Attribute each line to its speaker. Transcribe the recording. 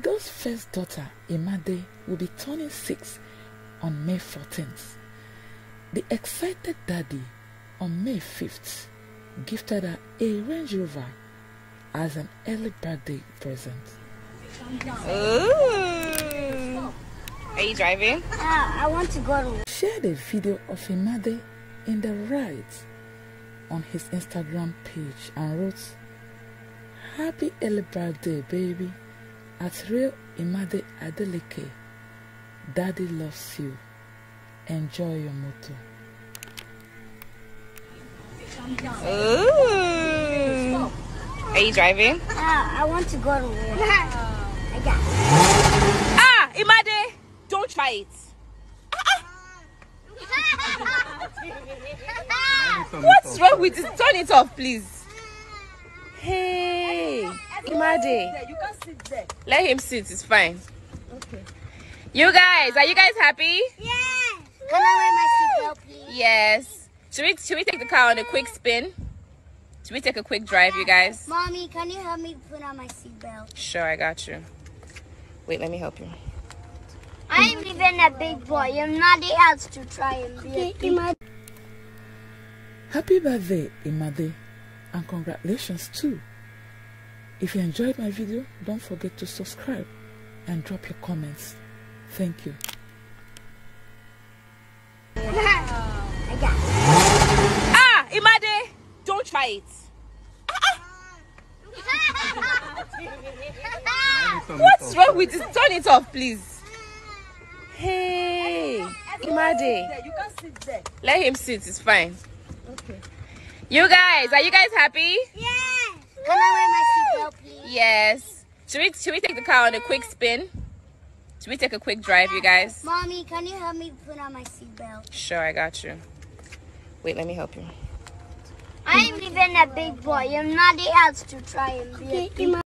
Speaker 1: Davido's first daughter, Imade, will be turning 6 on May 14th. The excited daddy on May 5th gifted her a Range Rover as an early birthday present.
Speaker 2: Ooh. Are you driving?
Speaker 3: I want to go to...
Speaker 1: Shared a video of Imade in the ride on his Instagram page and wrote, "Happy early birthday, baby. At Real Imade Adeleke. Daddy loves you. Enjoy your motor."
Speaker 2: Ooh. Are you driving?
Speaker 3: I want to go to... I got it.
Speaker 2: Imade, don't try it. What's wrong with it? Turn it off, please. Hey, Imade.
Speaker 3: You can sit there.
Speaker 2: Let him sit, it's fine.
Speaker 3: Okay.
Speaker 2: You guys, are you guys happy?
Speaker 3: Yes. Can I wear my seatbelt, please?
Speaker 2: Yes. Should we take the car on a quick spin? Should we take a quick drive, you guys?
Speaker 3: Mommy, can you help me put on my seatbelt?
Speaker 2: Sure, I got you. Wait, let me help you.
Speaker 3: I'm even a big boy. I'm not the else to try and be a big.
Speaker 1: Happy birthday, Imade, and congratulations too. If you enjoyed my video, don't forget to subscribe and drop your comments. Thank you.
Speaker 3: I got it.
Speaker 2: Imade, don't try it. What's wrong with it? Turn it off, please. Hey, Imade.
Speaker 3: You can sit there.
Speaker 2: Let him sit, it's fine.
Speaker 3: Okay.
Speaker 2: You guys, are you guys happy?
Speaker 3: Yes. Can I wear my seatbelt, please?
Speaker 2: Yes. Should we take the car on a quick spin? Should we take a quick drive, you guys?
Speaker 3: Mommy, can you help me put on my seatbelt?
Speaker 2: Sure, I got you. Wait, let me help you.
Speaker 3: I'm even a big boy. I'm not the else to try and be a big.